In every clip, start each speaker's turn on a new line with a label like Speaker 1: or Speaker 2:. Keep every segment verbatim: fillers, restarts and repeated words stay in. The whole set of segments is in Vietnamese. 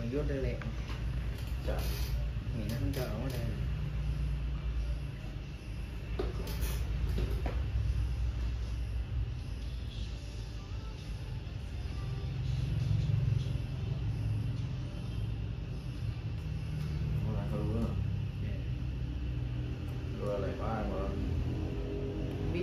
Speaker 1: bằng vô đây lẹ.
Speaker 2: Dạ.
Speaker 1: Nghĩ nó không cho ở đây.
Speaker 2: Rồi lại ba mà
Speaker 1: Biết.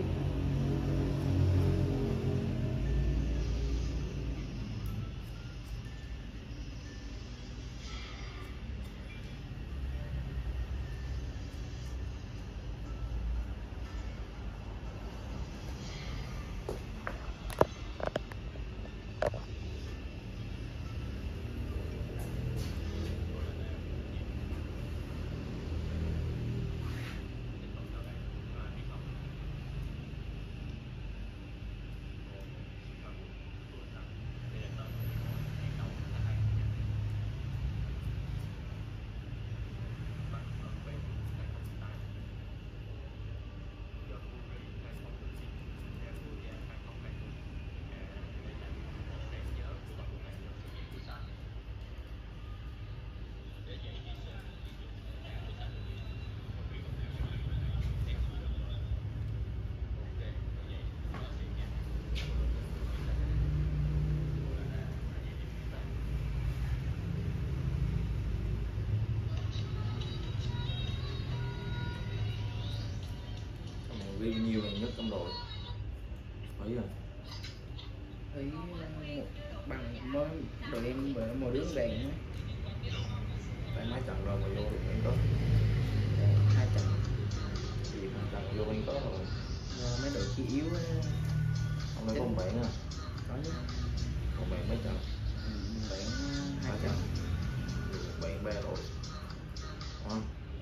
Speaker 2: ghi nhiều lần nhất trong đội thấy rồi
Speaker 1: Thấy bằng mới đội em bữa mùa đứng vàng á.
Speaker 2: tại mấy trận rồi mà vô được anh có
Speaker 1: Hai trận
Speaker 2: thì hai trận vô anh có rồi
Speaker 1: do mấy đội chi yếu á.
Speaker 2: Hôm nay có một bạn à
Speaker 1: Có chứ.
Speaker 2: một bạn mấy trận
Speaker 1: Ừ, bạn hai
Speaker 2: hai
Speaker 1: trận
Speaker 2: trận bạn ba rồi không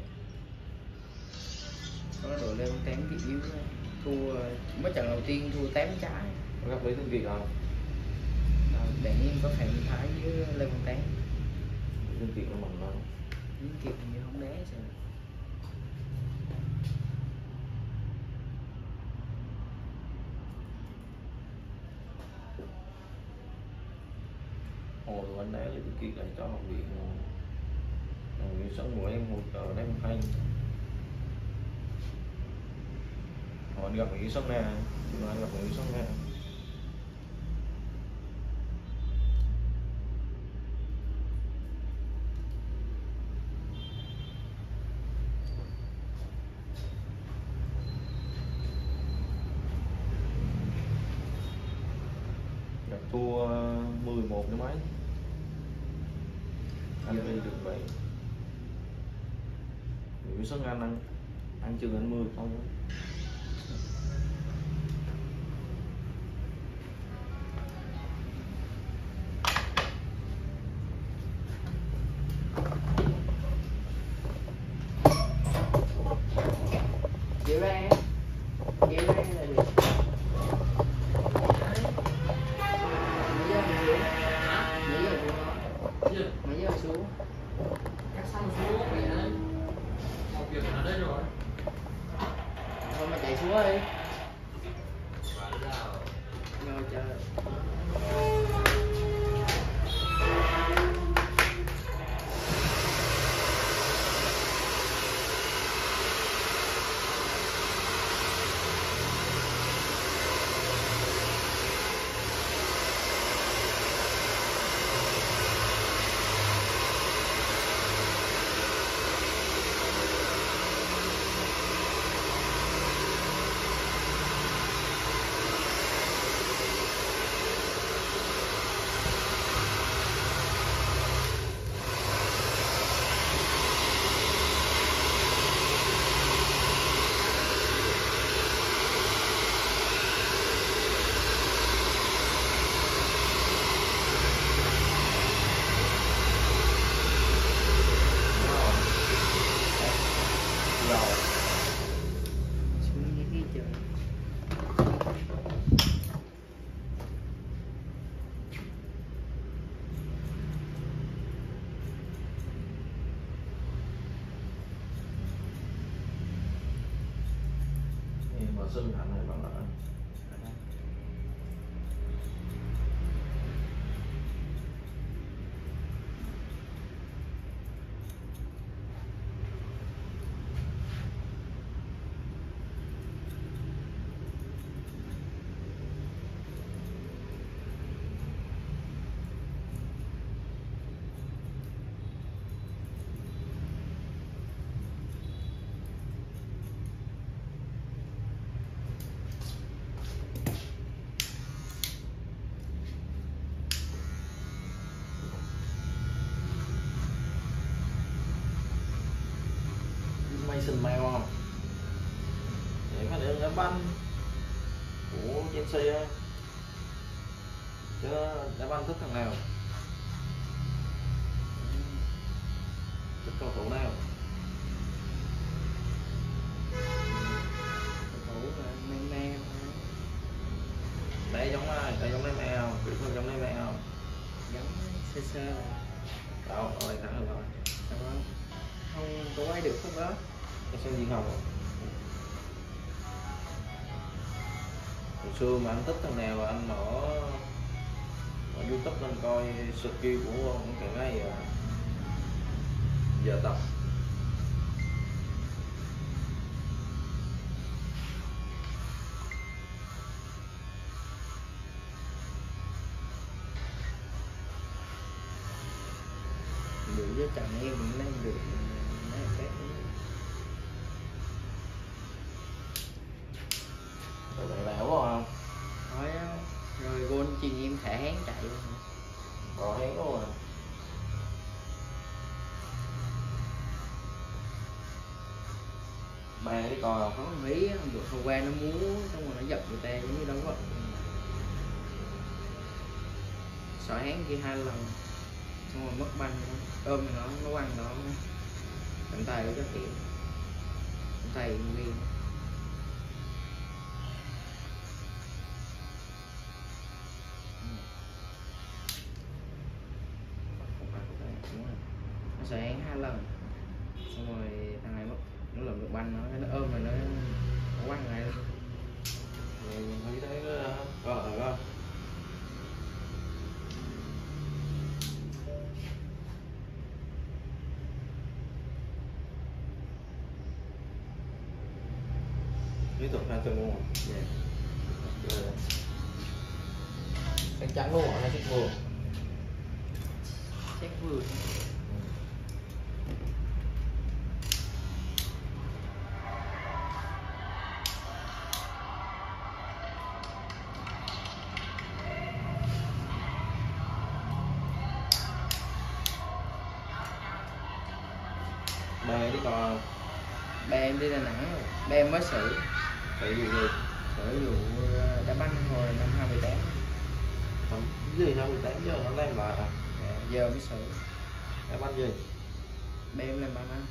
Speaker 1: có đội lên tám thì yếu á. Thua mấy trận đầu tiên thua tám trái.
Speaker 2: có gặp Lý Tuấn Kiệt không?
Speaker 1: Rồi, bạn em có Phạm Thái với Lê Văn Tán.
Speaker 2: Lý Tuấn Kiệt nó mừng lắm
Speaker 1: Lý Kiệt hình như không đá sao.
Speaker 2: hồi anh đá Lý Tuấn Kiệt lại cho học viện người sống của em hỗ trợ đấy không hay hồi anh gặp người sống nè nhưng mà anh gặp người sống nè gặp thua mười một cái mấy anh đi được vậy người sống anh ăn ăn chừng anh mười không
Speaker 1: Kéo ra kéo ra là được. Mấy giờ mình xuống? Mấy giờ xuống đó? Mấy giờ xuống?
Speaker 3: Cắt xong xuống về đây. Một việc ở đây rồi.
Speaker 1: Thôi mà chạy xuống đi. Ngồi chờ. Xuống dưới kia chờ.
Speaker 2: em mà xưng hạnh này bạn lại Mason Mount không? Để mà để đá banh của Chelsea á, chứ đá banh thích thằng nào, thích cầu thủ nào?
Speaker 1: Thủ là Neymar.
Speaker 2: Đá giống ai? Đá giống Neymar không? Kỹ thuật giống Neymar không?
Speaker 1: Giống sơ sơ rồi.
Speaker 2: Đâu, ở đây thắng rồi.
Speaker 1: Sao đó? Không có quay được không đó?
Speaker 2: Cái sân Diên Hồng. Hồi xưa mà anh thích thằng nào anh mở ở YouTube lên coi skill của những cái này à. Giờ tập
Speaker 1: Được với chồng em cũng lên được mấy phép.
Speaker 2: rồi bạn bảo không?
Speaker 1: Thôi á, rồi gôn chuyền em thả hán chạy luôn.
Speaker 2: Có hén luôn à. Ba đi coi không?
Speaker 1: Có một ý không được, hôm qua nó múa xong rồi nó giật người ta giống như đâu có sỏi hán kia hai lần xong rồi mất banh nó ôm nó nó quăng nó cánh tay nó rất kiểu cánh tay nguyên. Nó sỏi hán hai lần xong rồi thằng này mất nó lượm được banh nó nó ôm rồi nó nó quăng lại luôn.
Speaker 2: Rồi thấy thấy có rồi có. Lý thuật hai chân luôn.
Speaker 1: Dạ.
Speaker 2: Chắc chắn luôn hả? Hay chắc vừa?
Speaker 1: Chắc vừa.
Speaker 2: Ba đi coi.
Speaker 1: Ba em đi Đà Nẵng rồi, ba em mới xử
Speaker 2: Tại vì gì?
Speaker 1: xử vụ đá banh hồi năm hai mươi tám.
Speaker 2: Không, gì hai mươi tám giờ nó làm lại à?
Speaker 1: Dạ, giờ mới xử.
Speaker 2: Đá banh gì?
Speaker 1: Ba em làm ba năm.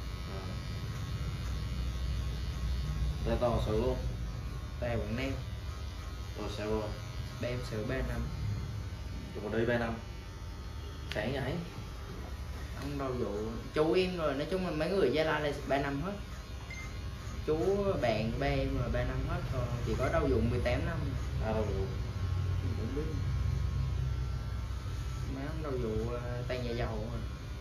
Speaker 2: Ra to xử luôn.
Speaker 1: Tại Quảng Nam.
Speaker 2: Rồi sao rồi?
Speaker 1: Ba em xử ba năm.
Speaker 2: Tụi mình đi ba năm. Sáng nhảy.
Speaker 1: Không đâu vụ chú em rồi, nói chung là mấy người Gia Lai là ba năm hết. Chú bạn ba em là ba năm hết, còn chỉ có đâu dụng mười tám năm.
Speaker 2: À đâu vụ.
Speaker 1: Mình cũng biết. Má không đâu vụ tay nhà giàu mà.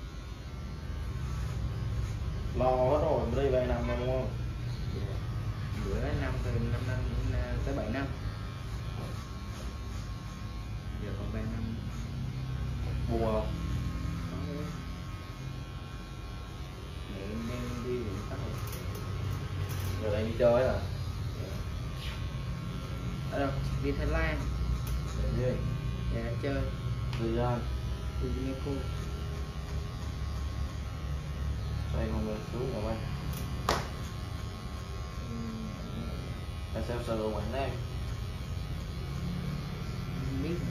Speaker 2: Lo hết rồi, mình đi ba năm rồi đúng không?
Speaker 1: Dạ. Bữa năm từ năm năm tới bảy năm. Giờ còn ba năm.
Speaker 2: Buồn không?
Speaker 1: Có đấy. Mẹ em đang đi Vũng Tàu.
Speaker 2: Giờ đang đi chơi à?
Speaker 1: Ở đâu? Đi Thái Lan.
Speaker 2: Để gì?
Speaker 1: Dạ chơi.
Speaker 2: Đi ra.
Speaker 1: Đi Mexico.
Speaker 2: Đây không được xuống rồi bay. Tại sao sợ đồ Quảng Nam?
Speaker 1: Không biết.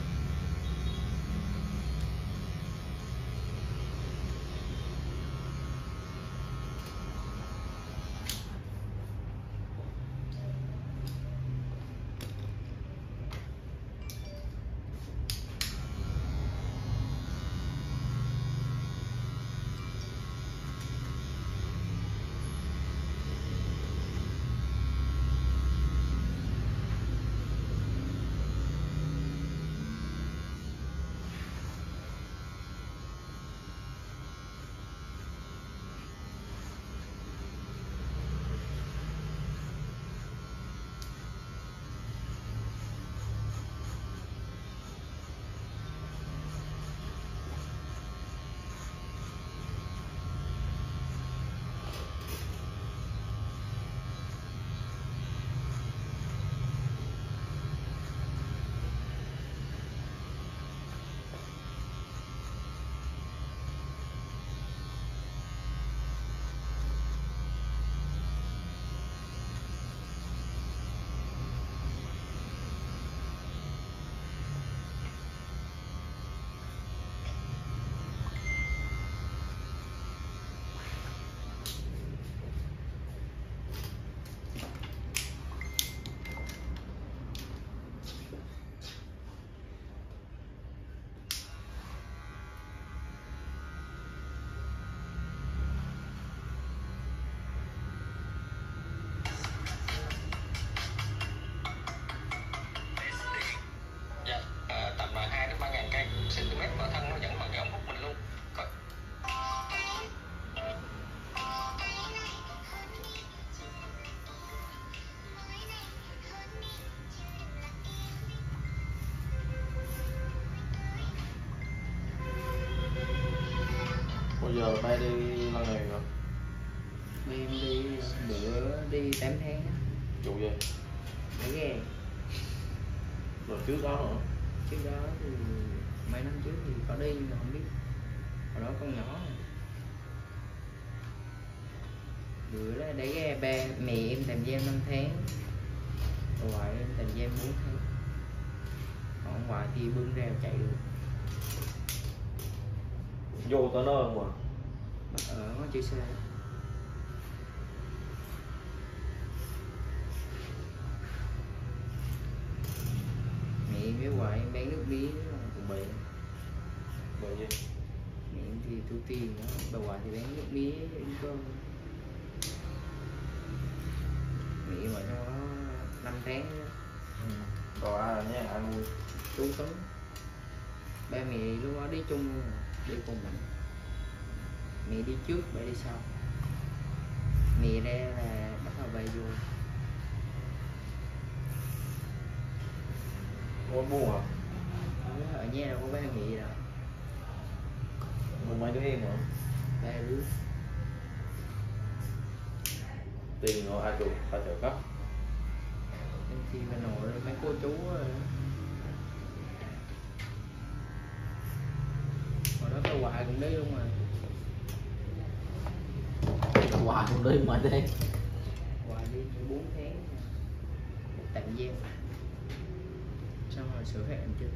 Speaker 2: giờ bay đi lần này rồi.
Speaker 1: Em đi bữa đi tám tháng á.
Speaker 2: Chủ gì?
Speaker 1: Để ghe.
Speaker 2: Rồi trước đó nữa.
Speaker 1: Trước đó thì mấy năm trước thì có đi nhưng mà không biết. Hồi đó con nhỏ. Bữa đó để ghe ba mẹ em tạm giam năm tháng. Rồi ngoại em tạm giam bốn tháng. Còn ngoại thì bưng rào chạy được.
Speaker 2: Vô tới nơi không ạ?
Speaker 1: Bắt ở ngõ chữ C. Mẹ em với ngoại em bán nước mía cùng bệnh.
Speaker 2: Bởi gì?
Speaker 1: Mẹ em thì thu tiền đó, bà ngoại thì bán nước mía uống cơm. Mẹ em ở trong đó năm tháng đó.
Speaker 2: Ừ. Rồi ai là nhé, ai nuôi?
Speaker 1: Chú Tuấn. Ba mẹ lúc đó đi chung luôn, đi cùng mình. Mẹ đi trước, ba đi sau. Mẹ ra là bắt đầu ba vô.
Speaker 2: Có buồn à?
Speaker 1: Ở nhà đâu có ba mẹ đâu.
Speaker 2: Một mấy đứa em hả?
Speaker 1: Ba đứa.
Speaker 2: Tiền rồi ai chịu, phải trợ cấp.
Speaker 1: Nên thì bà nội mấy cô chú rồi. Hồi đó bà ngoại cũng đi luôn rồi.
Speaker 3: Hoài không đi mà đi.
Speaker 1: Ngoại đi bốn tháng tạm giam. Xong rồi sửa hẹn chứ.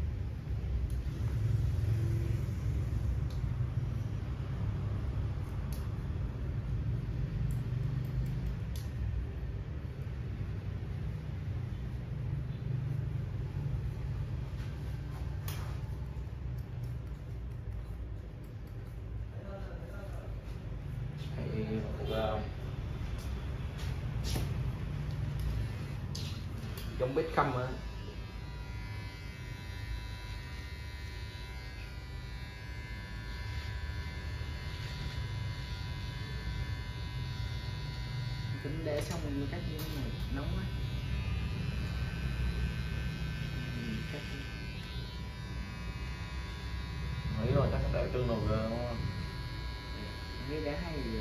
Speaker 2: Hay một uh,
Speaker 3: Trong bếp không hả?
Speaker 1: Tính để xong rồi cách như thế này nóng quá. Cách
Speaker 2: nghĩ rồi chắc để chân đầu ra đúng không?
Speaker 1: cái đá hay rồi.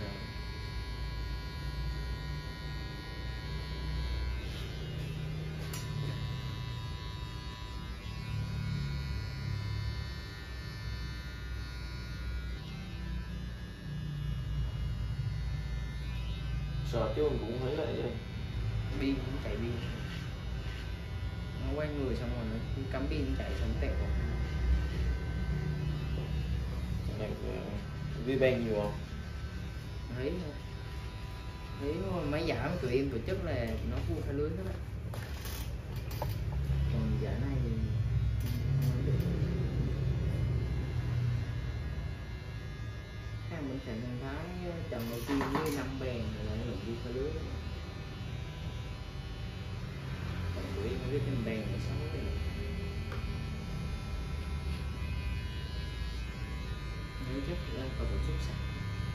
Speaker 2: Sợ chứ mình cũng thấy là vậy.
Speaker 1: Pin cũng chạy pin. Nó quay người xong rồi nó cứ cắm pin chạy xong tẹo.
Speaker 2: Này vi ban nhiều không?
Speaker 1: Thấy không? Thấy máy giảm tụi em tổ chức là nó vui khá lớn đó. Còn giải này thì hai mình chạy thằng Thái trận đầu tiên với năm bèn là nó vui khá lớn. Còn tụi em biết năm bèn là sáu rồi. Nếu chắc là có tổ chức sẵn.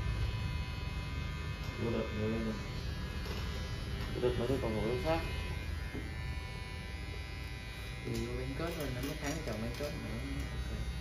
Speaker 2: Vô đợt người lên rồi. Đợt mấy đứa còn ngồi đối sát.
Speaker 1: Thì bán kết rồi nó mới tháng chọn bán kết nữa.